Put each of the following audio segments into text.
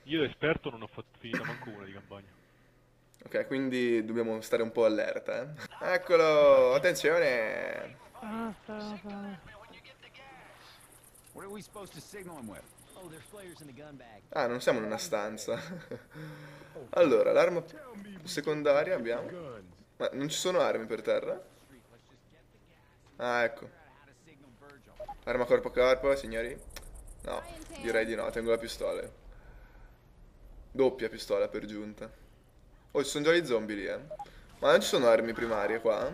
Io esperto non ho fatto finita manco una di campagna. Ok, quindi dobbiamo stare un po' allerta, eh. Eccolo, attenzione. Ah, sta. What are we supposed to signal him with? Oh, there's flares in the gun bag. Ah, non siamo in una stanza. Allora, l'arma secondaria abbiamo. Ma non ci sono armi per terra? Ah, ecco. How to signal Virgil. Arma corpo a corpo, signori? No, direi di no, tengo la pistola. Doppia pistola per giunta. Oh, ci sono già gli zombie lì, eh. Ma non ci sono armi primarie qua?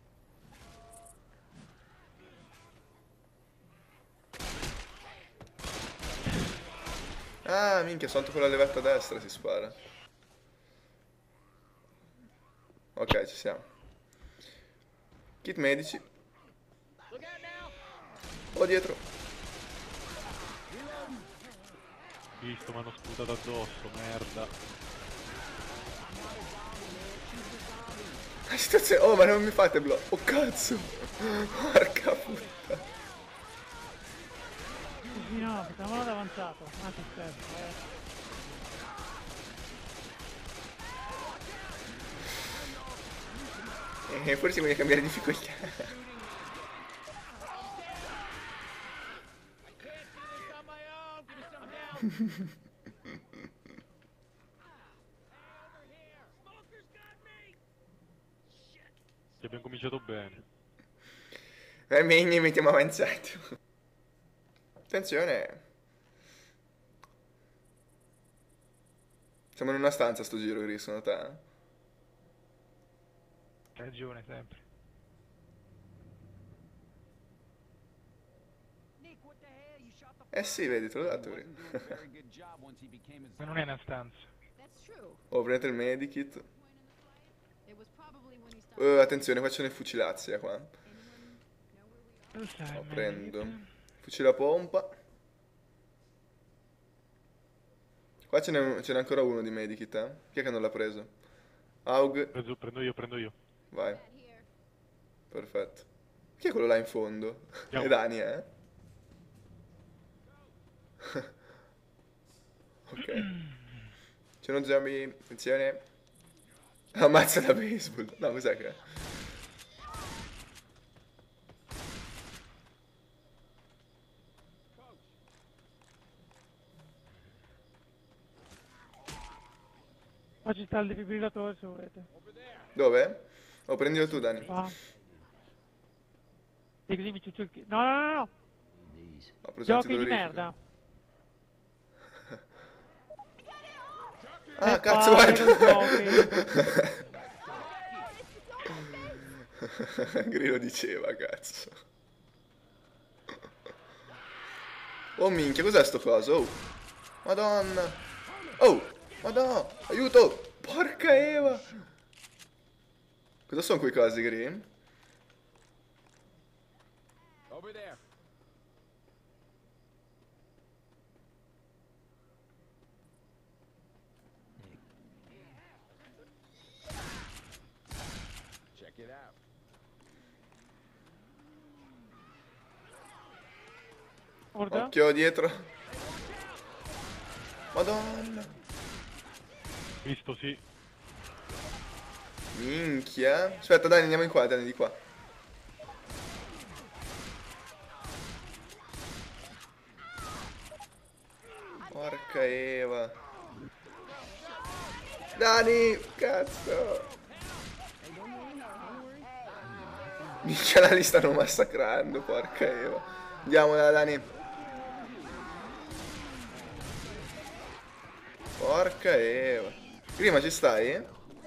Ah, minchia, sotto quella levetta a destra si spara. Ok, ci siamo. Kit medici. Oh, dietro. Visto, mi hanno sputato addosso, merda. La situazione... Oh, ma non mi fate blocco. Oh, cazzo. Porca puttana. Sì, no, facciamolo d'avanzato. Ah, ti serve, Forse voglio cambiare difficoltà. Che abbiamo cominciato bene. Meglio mettiamo avanzato. Attenzione. Siamo in una stanza sto giro, Chris, secondo te? Hai ragione, sempre. Nick, what the hell? You shot the Eh sì, vedi, te l'ho dato, Chris. wasn't doing a very good job once he became a Ma non è zombie. una stanza. That's true. Oh, prendete il medikit. Point in the fight. It was probably when he stopped. Attenzione, qua c'è le fucilazze qua. Anyone know where we are? Lo sai, Oh, Medic. prendo. Fucile a pompa. Qua ce n'è ancora uno di medikit, eh? Chi è che non l'ha preso? Aug, Prendo io. vai, That here. perfetto. Chi è quello là in fondo? Ciao. È Dani, eh? Ok. C'è uno zombie, attenzione. Ammazza da baseball. No, cos'è che è? Qua ci sta il defibrillatore se volete. Dove? Oh, prendilo tu, Dani. Qua. E così mi ciuccio il No, no, no, no. Ho preso Giochi di antidolorifico. merda. Ah, cazzo, palle, guarda. non Grillo diceva, cazzo. Oh, minchia, cos'è sto coso? Oh. Madonna. Oh, madonna, aiuto. Porca Eva. Cosa sono quei cosi, Green? Over there. Check it out. Guarda. Occhio dietro. Madonna. Visto, sì. Minchia. Aspetta, dai, andiamo in qua, dai, di qua. Porca Eva. Dani, cazzo. Minchia, là li stanno massacrando, porca Eva. Andiamo, Dani. Porca Eva. Prima ci stai?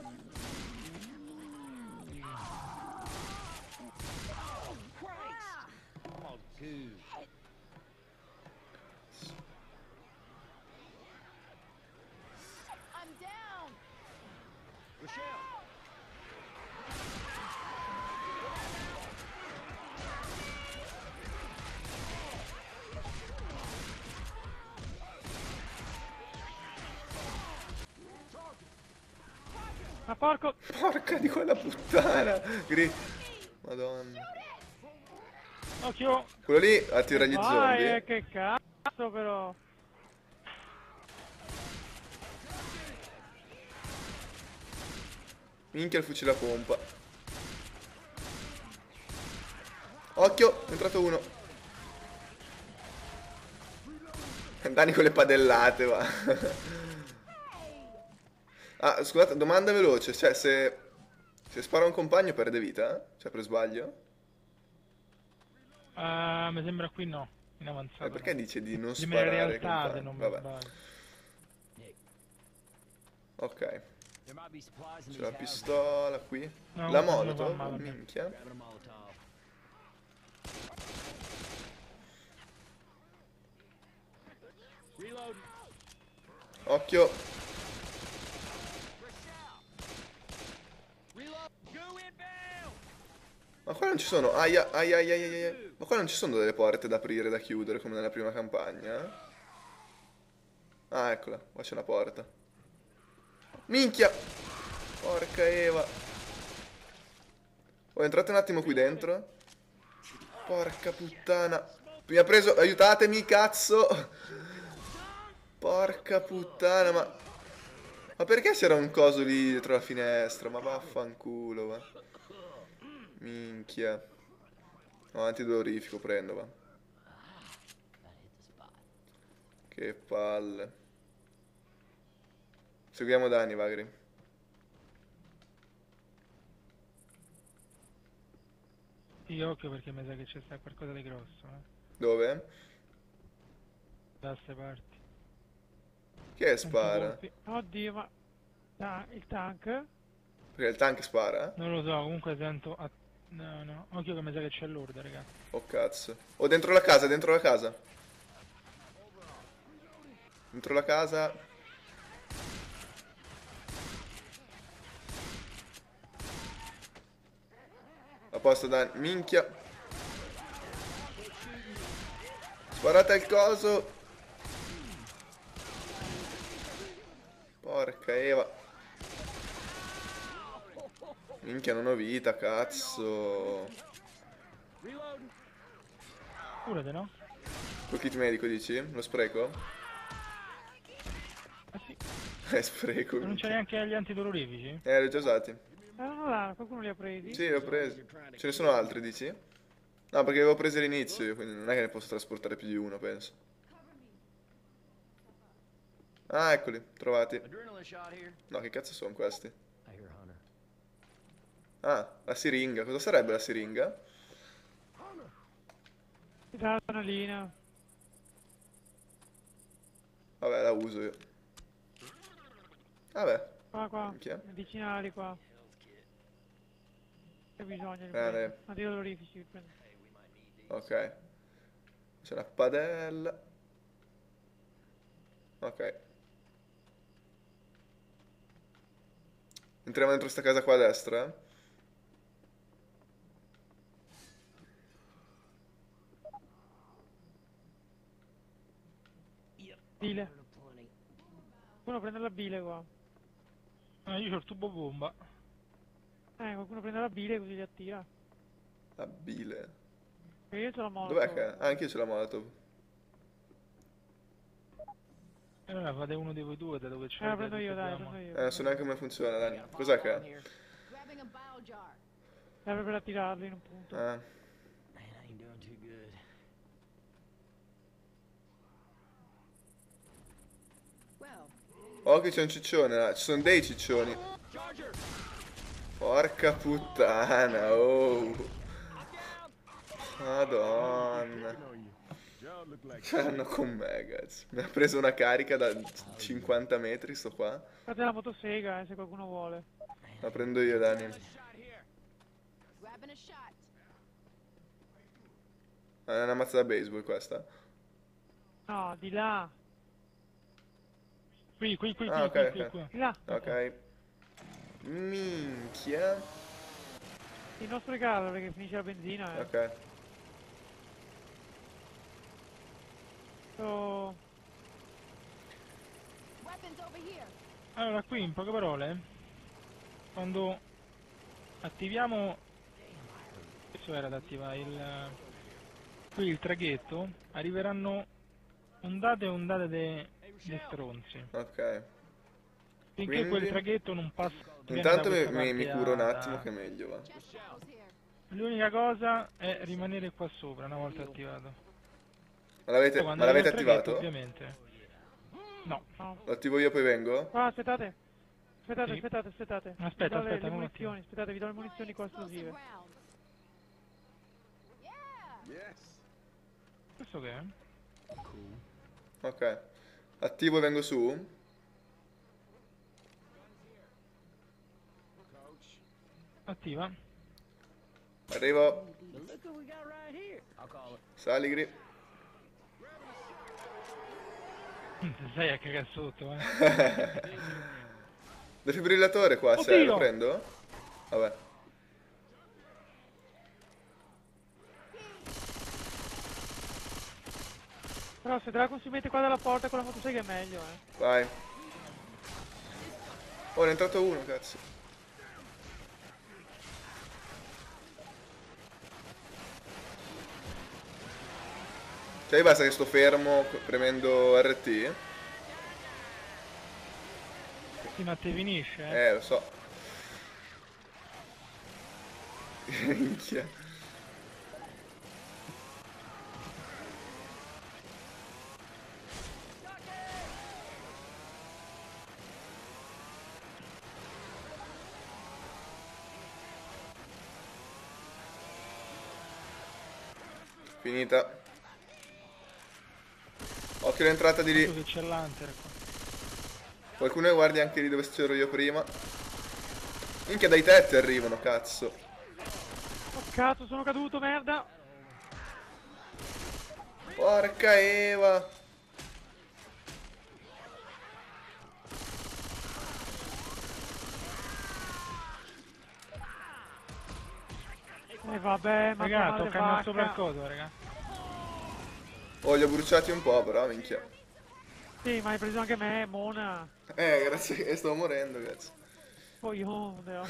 Oh, dude. I'm down. Rochelle. Ma porco. Porca di quella puttana. Madonna. Occhio. Quello lì attira gli Vai, zombie. che cazzo però. Minchia il fucile a pompa. Occhio, è entrato uno. Dani con le padellate, va. Ah, scusate, domanda veloce. Cioè, se spara un compagno perde vita? Cioè, per sbaglio? Mi sembra qui no, in avanzata. Perché no. dice di non Prima le sparare ai realtate, compagni? non mi Vabbè, sbaglio. ok. There might be supplies in C'è these la houses. pistola qui. No, La non mi fa molotov, male. minchia. Grabbing a Molotov. Reload. Occhio. Reload. Go inbound. Ma qua non ci sono. Aia, aia, aia, aia, aia. Ma qua non ci sono delle porte da aprire, da chiudere come nella prima campagna? Ah, eccola. Qua c'è una porta. Minchia! Porca Eva. Oh, entrate un attimo qui dentro. Porca puttana. Mi ha preso. Aiutatemi, cazzo. Porca puttana, ma perché c'era un coso lì dietro la finestra? Ma vaffanculo, va. Minchia. No, antidolorifico prendo, va. That hit the spot. Che palle. Seguiamo Dani, Vagri. Sì, occhio perché mi sa che c'è sta qualcosa di grosso, Dove? da queste parti. Chi è che Sento spara? colpi. Oddio, ma... il tank? Perché il tank spara? Non lo so, comunque sento... No, no, occhio che mi sa che c'è l'orda, raga. Oh cazzo. Oh, dentro la casa, dentro la casa. Dentro la casa. A posto, Dani. Minchia. Sparate al coso. Porca Eva. Minchia, non ho vita, cazzo. Reload. Curate, no? Col kit medico dici? Lo spreco? Ah sì, Spreco. ma non c'è neanche gli antidolorifici? Li ho già usati. Non là, qualcuno li ha presi? Sì, li ho presi. Ce ne sono altri, dici? No, perché li avevo presi all'inizio io, quindi non è che ne posso trasportare più di uno, penso. Ah, eccoli, trovati. Adrenaline shot here. No, che cazzo sono questi? I hear Hunter. Ah, la siringa. Cosa sarebbe la siringa? L'adrenalina. Vabbè, la uso io. Vabbè, Qua, minchia. medicinali qua. Che bisogno di dai. prendere? Antidolorifici prendo. Ok. C'è una padella. Ok. Entriamo dentro sta casa qua a destra? Bile. Plenty. Qualcuno prende la bile qua. Io ho il tubo bomba. Qualcuno prende la bile così li attira. La bile. Perché io c'ho la moto. Dov'è che... Ah, anch'io ce l'ho molotov. E allora fate uno di voi due da dove c'è. La prendo io, dai, la prendo io. Non so neanche come funziona, Dani. Cos'è che è? Grabbing a bile jar. Serve per attirarli in un punto. Ah, Man, I ain't doing too good. Well, oh che c'è un ciccione là. Ci sono dei ciccioni. Porca puttana, oh. Madonna. Ce l'hanno con me, cazzo. Mi ha preso una carica da 50 metri, sto qua. Fate la motosega, se qualcuno vuole. La prendo io, Dani. grabbing a shot. È una mazza da baseball questa. No, di là. Qui, Ah, ok, qui, ok. qui. Di là. Ok. Minchia. Il nostro regalo perché finisce la benzina. Ok. So... Weapons over here. Allora, qui in poche parole, quando attiviamo, questo era da attivare qui il traghetto, arriveranno ondate e ondate di stronzi. Ok. Finché Quindi? quel traghetto non passa. viene Intanto da mi, questa mi parte curo un a- attimo che è meglio, va. Chest barrels here. L'unica cosa è rimanere qua sopra una volta attivato. Ma l'avete, Quando ma l'avete arriva il traghetto, attivato? ovviamente. No. Lo attivo io poi vengo? Ah, Aspettate. Aspettate, Sì. aspettate, aspettate. Aspetta, Vi do aspetta, le non munizioni, aspettate, vi do le munizioni qua Explosive esplosive. rounds. Yeah. Yes. Questo che è? Ok. Attivo e vengo su? Attiva. Arrivo. But look what we got right here. I'll call it. Saligri. Ti sei a cagare sotto, eh. Defibrillatore qua c'è, Oddio! lo prendo? Vabbè. Però se te la consumete qua dalla porta con la motosega è meglio, Vai. Oh, ne è entrato uno, cazzo. Cioè, basta che sto fermo premendo RT? Sì, ma te finisce, eh. Lo so. Minchia. Finita. Occhio all'entrata di Visto lì. che c'è l'hunter qua. Qualcuno guardi anche lì dove c'ero io prima. Minchia, dai tetti arrivano, cazzo. Oh cazzo, sono caduto, merda! Porca Eva. E vabbè, ma Raga, male tocca andare sopra il vacca. coso, raga. Oh, li ho bruciati un po', però, minchia. Sì, ma hai preso anche me, mona. Grazie che stavo morendo, cazzo. Poi oh, no.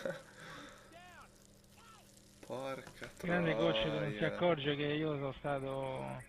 Porca Grande coach che non si troia. accorge che io sono stato...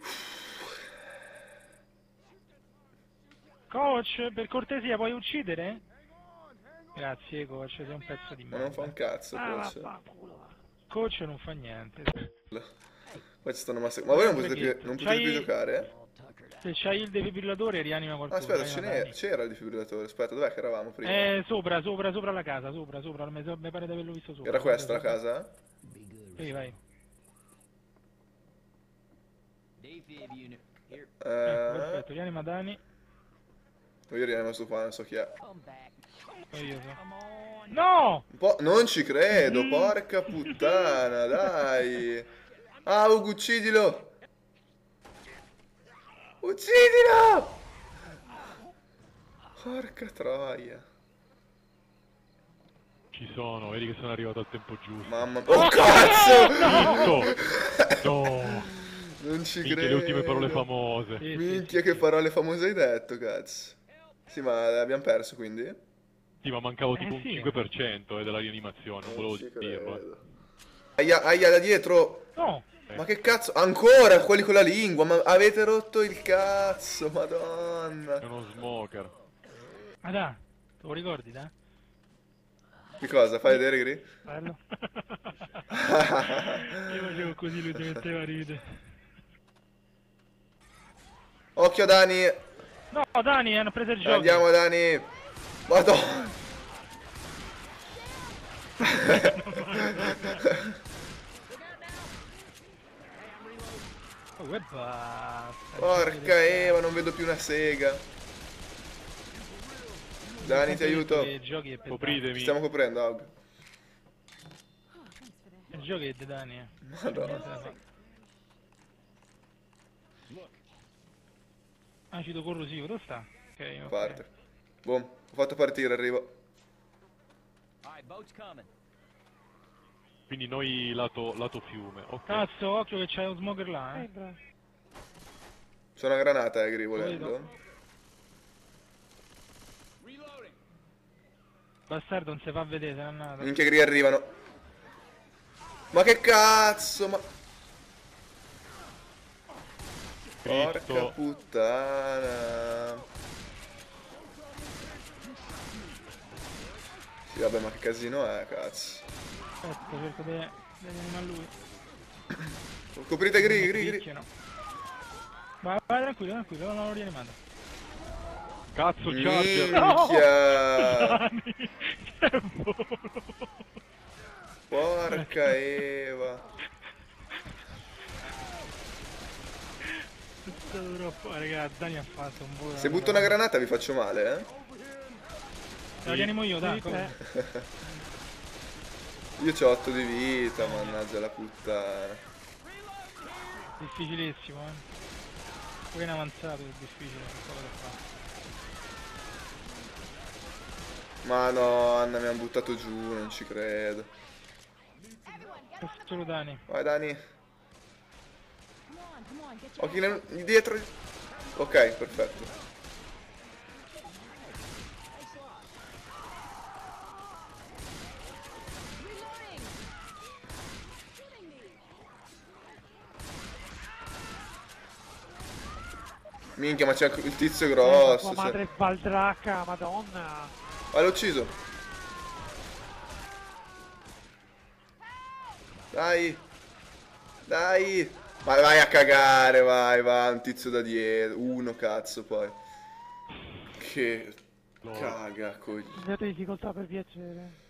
Coach, per cortesia, puoi uccidere? Grazie, coach, sei un pezzo di Ma non fa un merda. cazzo, Ah, coach. vaffanculo, va. Coach non fa niente. Qua ci stanno massacrando. Ma voi non potete Traghetto. più, non potete più C'hai- giocare? All tuckered out. Se c'hai il defibrillatore rianima Ah, qualcuno. aspetta, vai, Natali. c'era il defibrillatore. Aspetta, dov'è che eravamo prima? Sopra la casa, sopra, mi pare di averlo visto sopra. Era questa la Sopra. casa? Be good. Sì, vai. Defib unit. Here. Perfetto, rianima Dani. Io rimango su qua, non so chi è. Come back. Poi io so. Come on. No! Un po'... Non ci credo, porca puttana, dai. Ah, Ugo, uccidilo. Uccidilo! Porca troia. Ci sono, vedi che sono arrivato al tempo giusto. Mamma... Oh, cazzo! Vinto! No! Non ci Minchia, credo. le ultime parole famose. Sì, Minchia, che parole famose hai detto, cazzo. Sì, ma abbiamo perso, quindi? Sì, ma mancavo tipo un sì. 5% della rianimazione, non volevo ci dirlo. credo. Aia, aia, da dietro. No! Ma che cazzo? Ancora quelli con la lingua, ma avete rotto il cazzo, madonna. È uno smoker. Ah, da, te lo ricordi, da? Che cosa? Fai vedere, Gri? Bello. Io facevo così, lui ti metteva a ridere. Occhio, Dani. No, Dani, hanno preso il gioco. Andiamo, Dani. Madonna. Oh, e basta. Porca Eva, non vedo più una sega. Dani, ti aiuto. Il giochi è pesante. Copritemi. Ci stiamo coprendo, Aug. Oh, thanks for that. Il giochi è di Dani, Madonna. Niente da fare. Acido corrosivo, dove sta? Ok, ok. Parte. Boom, ho fatto partire, arrivo. All right, boat's coming. Quindi noi lato fiume. Ok. Cazzo, occhio che c'è un smoker là, eh. Bravo. C'è una granata, Gri, Lo volendo. Bastardo non si fa vedere, se n'è andato. Minchia, Gri arrivano. Ma che cazzo, ma... Porca Cristo. puttana. Sì, vabbè, ma che casino è, cazzo. Aspetta, cerco di venire a lui. Coprite Gri. Picchiano. Vai, tranquillo, non lo rianimando. Cazzo, charger! Minchia! Dani, che volo! Porca Eva. Questo dovrò fare, raga, Dani ha fatto un volo. Se butto una granata vi faccio male, eh? Lo rianimo io, dai. Io c'ho 8 di vita, mannaggia la puttana. Difficilissimo, Poi in avanzato è difficile, non so cosa fare. Ma no, Anna mi hanno buttato giù, non ci credo. È solo Dani. Vai Dani. Come on, get your Occhi dietro. Ok, perfetto. reloading. Shooting me. Minchia, ma c'è il tizio Tua grosso. madre è baldracca, madonna. Ah, l'ho ucciso. Dai. Dai. Ma vai a cagare, vai, un tizio da dietro. Uno, cazzo, poi. Che Lol. caga, coglione. Abbiate difficoltà per piacere.